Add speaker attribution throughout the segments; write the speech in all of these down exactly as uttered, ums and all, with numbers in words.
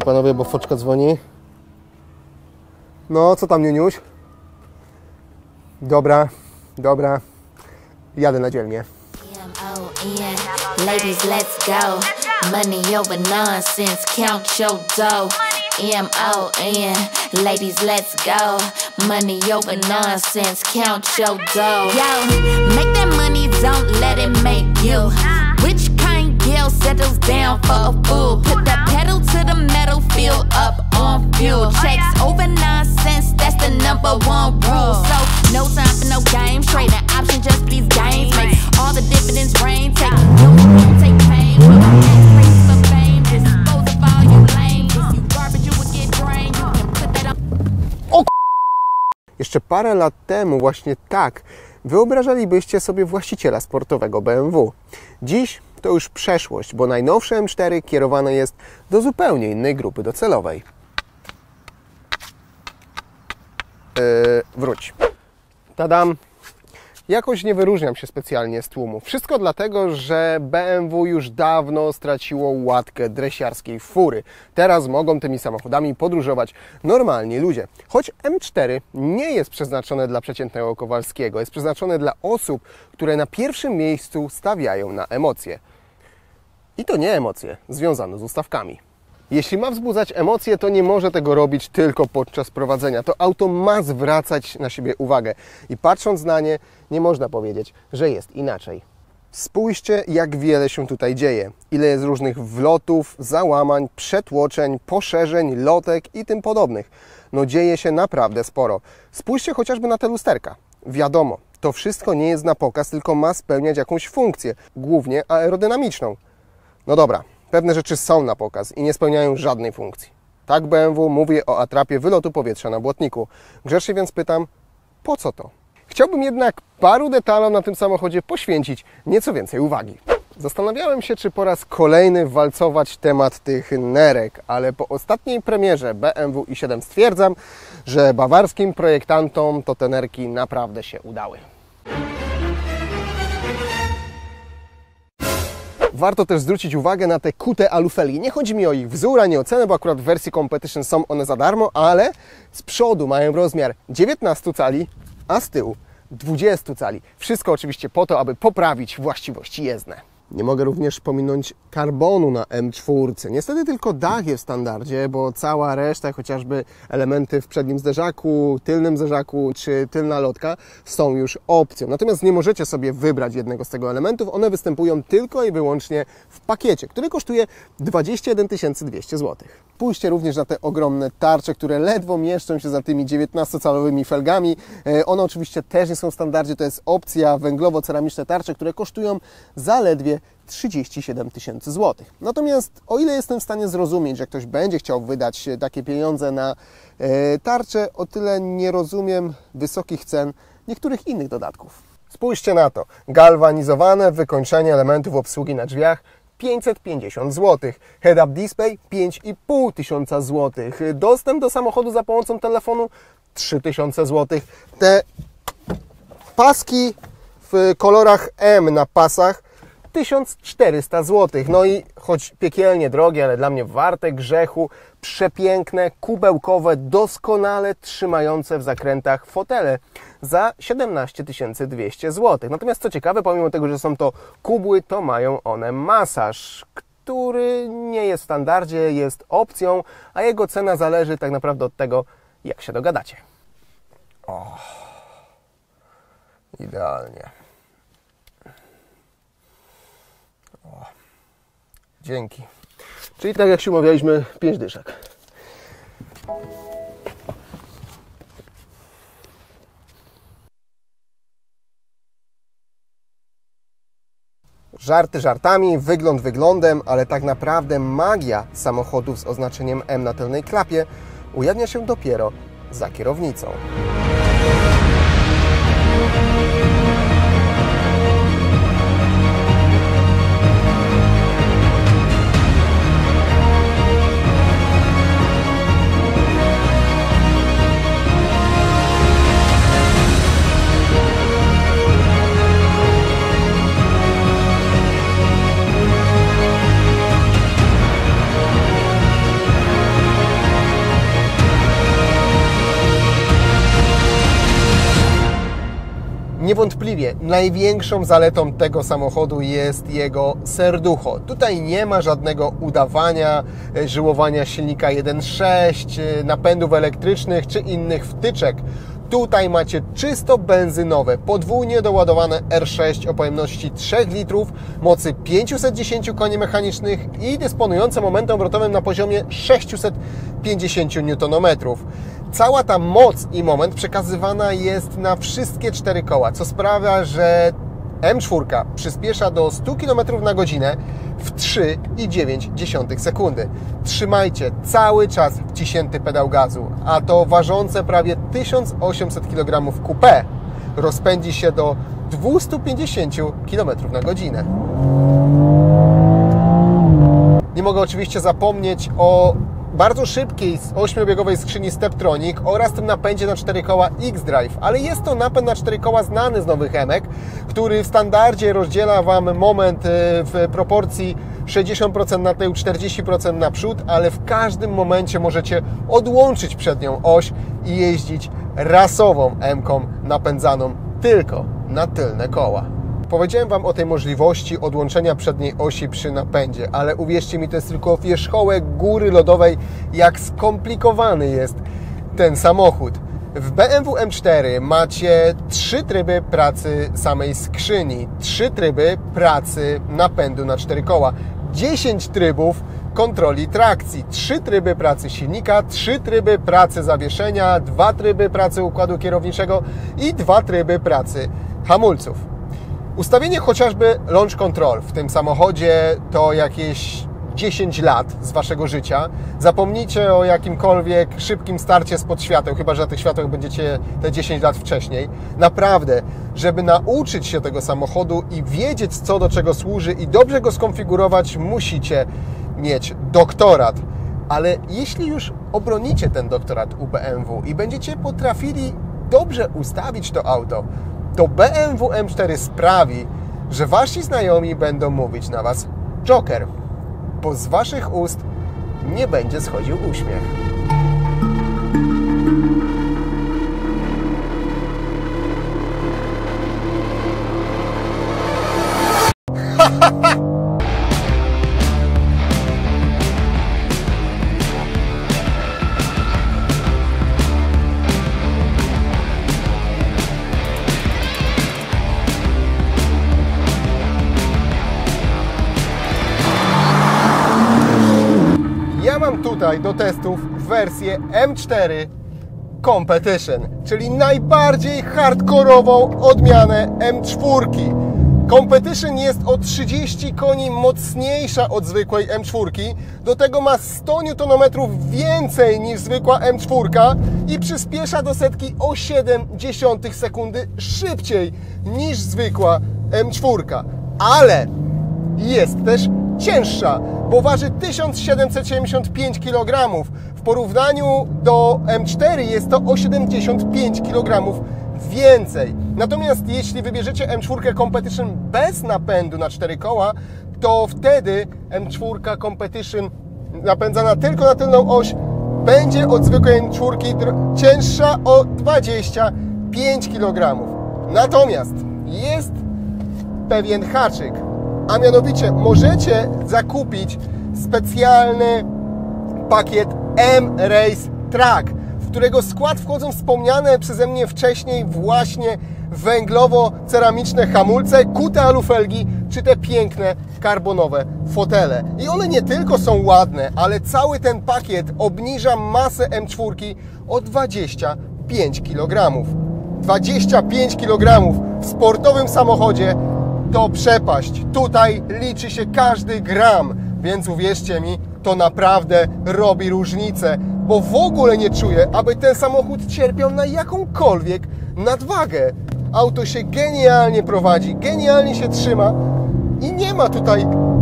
Speaker 1: panowie, bo foczka dzwoni. No, co tam, Niuniuś? Dobra, dobra. Jadę na dzielnię.
Speaker 2: Ladies, let's go. Money over nonsense, count your dough. M O N. Ladies, let's go. Money over nonsense, count your dough. Yo, make that money, don't let it make you. Which kind girl settles down for a fool? Put that pedal to the metal, fill up on fuel. Checks over nonsense, that's the number one rule. So, no time for no games, trading options, just please games. Make all the dividends rain, take no, don't take pain. For fame, dispose of all you lame. If you garbage, you would get drained. You can put that on.
Speaker 1: Jeszcze parę lat temu właśnie tak wyobrażalibyście sobie właściciela sportowego B M W. Dziś to już przeszłość, bo najnowsze M cztery kierowane jest do zupełnie innej grupy docelowej. Yy, wróć. Tadam! Jakoś nie wyróżniam się specjalnie z tłumu. Wszystko dlatego, że B M W już dawno straciło łatkę dresiarskiej fury. Teraz mogą tymi samochodami podróżować normalni ludzie. Choć M cztery nie jest przeznaczone dla przeciętnego Kowalskiego. Jest przeznaczone dla osób, które na pierwszym miejscu stawiają na emocje. I to nie emocje związane z ustawkami. Jeśli ma wzbudzać emocje, to nie może tego robić tylko podczas prowadzenia. To auto ma zwracać na siebie uwagę. I patrząc na nie, nie można powiedzieć, że jest inaczej. Spójrzcie, jak wiele się tutaj dzieje. Ile jest różnych wlotów, załamań, przetłoczeń, poszerzeń, lotek i tym podobnych. No dzieje się naprawdę sporo. Spójrzcie chociażby na te lusterka. Wiadomo, to wszystko nie jest na pokaz, tylko ma spełniać jakąś funkcję, głównie aerodynamiczną. No dobra. Pewne rzeczy są na pokaz i nie spełniają żadnej funkcji. Tak B M W mówi o atrapie wylotu powietrza na błotniku. Grzecznie więc pytam, po co to? Chciałbym jednak paru detalom na tym samochodzie poświęcić nieco więcej uwagi. Zastanawiałem się, czy po raz kolejny walcować temat tych nerek, ale po ostatniej premierze B M W i siedem stwierdzam, że bawarskim projektantom to te nerki naprawdę się udały. Warto też zwrócić uwagę na te kute alufelgi. Nie chodzi mi o ich wzór, ani o cenę, bo akurat w wersji Competition są one za darmo, ale z przodu mają rozmiar dziewiętnaście cali, a z tyłu dwadzieścia cali. Wszystko oczywiście po to, aby poprawić właściwości jezdne. Nie mogę również pominąć karbonu na M cztery. Niestety tylko dach jest w standardzie, bo cała reszta, chociażby elementy w przednim zderzaku, tylnym zderzaku czy tylna lotka są już opcją. Natomiast nie możecie sobie wybrać jednego z tego elementów. One występują tylko i wyłącznie w pakiecie, który kosztuje dwadzieścia jeden tysięcy dwieście złotych. Pójście również na te ogromne tarcze, które ledwo mieszczą się za tymi dziewiętnastocalowymi felgami. One oczywiście też nie są w standardzie, to jest opcja węglowo-ceramiczne tarcze, które kosztują zaledwie trzydzieści siedem tysięcy złotych. Natomiast o ile jestem w stanie zrozumieć, że ktoś będzie chciał wydać takie pieniądze na e, tarczę, o tyle nie rozumiem wysokich cen niektórych innych dodatków. Spójrzcie na to. Galwanizowane wykończenie elementów obsługi na drzwiach pięćset pięćdziesiąt złotych. Head-up display pięć i pół tysiąca złotych. Dostęp do samochodu za pomocą telefonu trzy tysiące złotych. Te paski w kolorach M na pasach tysiąc czterysta złotych. No i choć piekielnie drogie, ale dla mnie warte grzechu, przepiękne, kubełkowe, doskonale trzymające w zakrętach fotele za siedemnaście tysięcy dwieście złotych. Natomiast co ciekawe, pomimo tego, że są to kubły, to mają one masaż, który nie jest w standardzie, jest opcją, a jego cena zależy tak naprawdę od tego, jak się dogadacie. O, idealnie. O, dzięki. Czyli tak jak się umawialiśmy, pięć dyszek. Żarty żartami, wygląd wyglądem, ale tak naprawdę magia samochodów z oznaczeniem M na tylnej klapie ujawnia się dopiero za kierownicą. Niewątpliwie największą zaletą tego samochodu jest jego serducho. Tutaj nie ma żadnego udawania, żyłowania silnika jeden sześć, napędów elektrycznych czy innych wtyczek. Tutaj macie czysto benzynowe, podwójnie doładowane R sześć o pojemności trzech litrów, mocy pięćset dziesięć koni mechanicznych i dysponujące momentem obrotowym na poziomie sześćset pięćdziesiąt niutonometrów. Cała ta moc i moment przekazywana jest na wszystkie cztery koła, co sprawia, że M cztery przyspiesza do stu kilometrów na godzinę w trzy i dziewięć dziesiątych sekundy. Trzymajcie cały czas wciśnięty pedał gazu, a to ważące prawie tysiąc osiemset kilogramów coupé rozpędzi się do dwustu pięćdziesięciu kilometrów na godzinę. Nie mogę oczywiście zapomnieć o bardzo szybkiej, ośmiobiegowej skrzyni Steptronic oraz tym napędzie na cztery koła X-Drive, ale jest to napęd na cztery koła znany z nowych emek, który w standardzie rozdziela Wam moment w proporcji sześćdziesiąt procent na tył, czterdzieści procent na przód, ale w każdym momencie możecie odłączyć przednią oś i jeździć rasową emką napędzaną tylko na tylne koła. Powiedziałem Wam o tej możliwości odłączenia przedniej osi przy napędzie, ale uwierzcie mi, to jest tylko wierzchołek góry lodowej, jak skomplikowany jest ten samochód. W B M W M cztery macie trzy tryby pracy samej skrzyni, trzy tryby pracy napędu na cztery koła, dziesięć trybów kontroli trakcji, trzy tryby pracy silnika, trzy tryby pracy zawieszenia, dwa tryby pracy układu kierowniczego i dwa tryby pracy hamulców. Ustawienie chociażby launch control w tym samochodzie to jakieś dziesięć lat z Waszego życia. Zapomnijcie o jakimkolwiek szybkim starcie spod świateł, chyba że na tych światłach będziecie te dziesięć lat wcześniej. Naprawdę, żeby nauczyć się tego samochodu i wiedzieć, co do czego służy i dobrze go skonfigurować, musicie mieć doktorat. Ale jeśli już obronicie ten doktorat u B M W i będziecie potrafili dobrze ustawić to auto, to B M W M cztery sprawi, że Wasi znajomi będą mówić na Was Joker, bo z Waszych ust nie będzie schodził uśmiech. Mam tutaj do testów wersję M cztery Competition, czyli najbardziej hardkorową odmianę M cztery. Competition jest o trzydzieści koni mocniejsza od zwykłej M cztery, do tego ma sto niutonometrów więcej niż zwykła M cztery i przyspiesza do setki o siedem dziesiątych sekundy szybciej niż zwykła M cztery. Ale jest też cięższa, bo waży tysiąc siedemset siedemdziesiąt pięć kilogramów. W porównaniu do M cztery jest to o siedemdziesiąt pięć kilogramów więcej. Natomiast jeśli wybierzecie M cztery Competition bez napędu na cztery koła, to wtedy M cztery Competition napędzana tylko na tylną oś będzie od zwykłej M cztery cięższa o dwadzieścia pięć kilogramów. Natomiast jest pewien haczyk, a mianowicie możecie zakupić specjalny pakiet M-Race Track, w którego skład wchodzą wspomniane przeze mnie wcześniej właśnie węglowo-ceramiczne hamulce, kute alufelgi czy te piękne karbonowe fotele. I one nie tylko są ładne, ale cały ten pakiet obniża masę M cztery o dwadzieścia pięć kilogramów. dwadzieścia pięć kilogramów w sportowym samochodzie to przepaść. Tutaj liczy się każdy gram, więc uwierzcie mi, to naprawdę robi różnicę, bo w ogóle nie czuję, aby ten samochód cierpiał na jakąkolwiek nadwagę. Auto się genialnie prowadzi, genialnie się trzyma i nie ma tutaj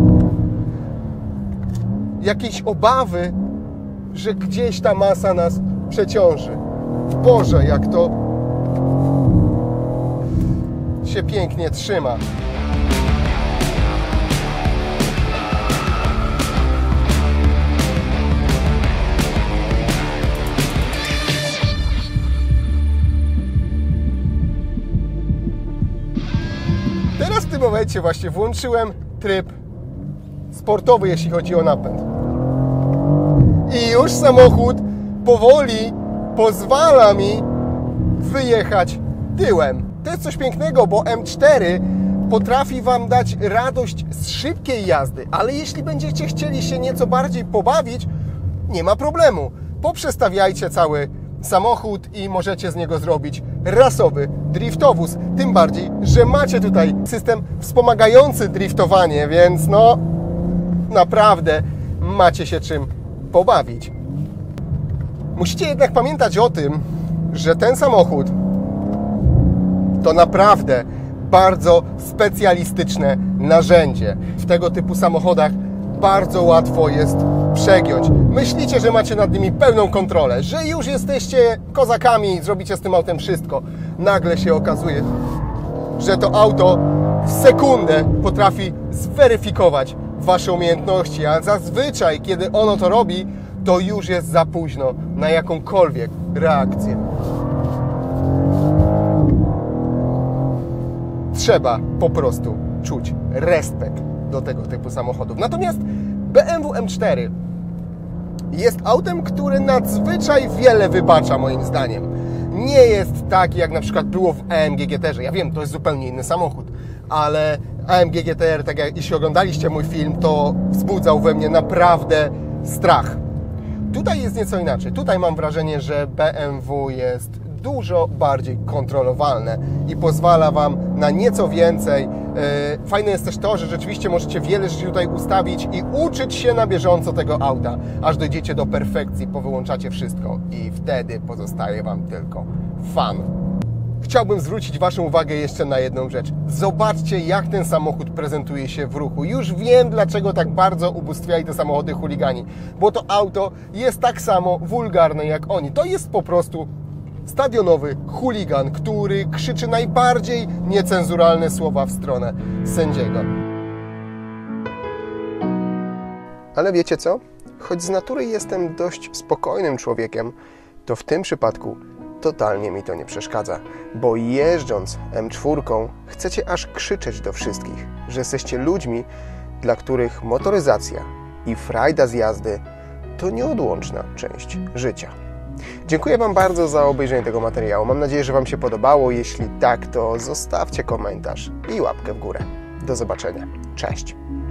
Speaker 1: jakiejś obawy, że gdzieś ta masa nas przeciąży. Boże, jak to się pięknie trzyma. Słuchajcie, właśnie włączyłem tryb sportowy, jeśli chodzi o napęd. I już samochód powoli pozwala mi wyjechać tyłem. To jest coś pięknego, bo M cztery potrafi Wam dać radość z szybkiej jazdy, ale jeśli będziecie chcieli się nieco bardziej pobawić, nie ma problemu. Poprzestawiajcie cały samochód i możecie z niego zrobić rasowy driftowóz. Tym bardziej, że macie tutaj system wspomagający driftowanie, więc no naprawdę macie się czym pobawić. Musicie jednak pamiętać o tym, że ten samochód to naprawdę bardzo specjalistyczne narzędzie. W tego typu samochodach bardzo łatwo jest przegiąć. Myślicie, że macie nad nimi pełną kontrolę, że już jesteście kozakami i zrobicie z tym autem wszystko. Nagle się okazuje, że to auto w sekundę potrafi zweryfikować Wasze umiejętności, a zazwyczaj, kiedy ono to robi, to już jest za późno na jakąkolwiek reakcję. Trzeba po prostu czuć respekt do tego typu samochodów. Natomiast B M W M cztery jest autem, które nadzwyczaj wiele wybacza, moim zdaniem. Nie jest tak, jak na przykład było w A M G G T R-ze. Ja wiem, to jest zupełnie inny samochód, ale A M G G T R, tak jak jeśli oglądaliście mój film, to wzbudzał we mnie naprawdę strach. Tutaj jest nieco inaczej. Tutaj mam wrażenie, że B M W jest dużo bardziej kontrolowalne i pozwala Wam na nieco więcej. Fajne jest też to, że rzeczywiście możecie wiele rzeczy tutaj ustawić i uczyć się na bieżąco tego auta, aż dojdziecie do perfekcji, powyłączacie wszystko i wtedy pozostaje Wam tylko fan. Chciałbym zwrócić Waszą uwagę jeszcze na jedną rzecz. Zobaczcie, jak ten samochód prezentuje się w ruchu. Już wiem, dlaczego tak bardzo ubóstwiali te samochody chuligani, bo to auto jest tak samo wulgarne jak oni. To jest po prostu stadionowy chuligan, który krzyczy najbardziej niecenzuralne słowa w stronę sędziego. Ale wiecie co? Choć z natury jestem dość spokojnym człowiekiem, to w tym przypadku totalnie mi to nie przeszkadza, bo jeżdżąc M cztery chcecie aż krzyczeć do wszystkich, że jesteście ludźmi, dla których motoryzacja i frajda z jazdy to nieodłączna część życia. Dziękuję Wam bardzo za obejrzenie tego materiału. Mam nadzieję, że Wam się podobało. Jeśli tak, to zostawcie komentarz i łapkę w górę. Do zobaczenia. Cześć!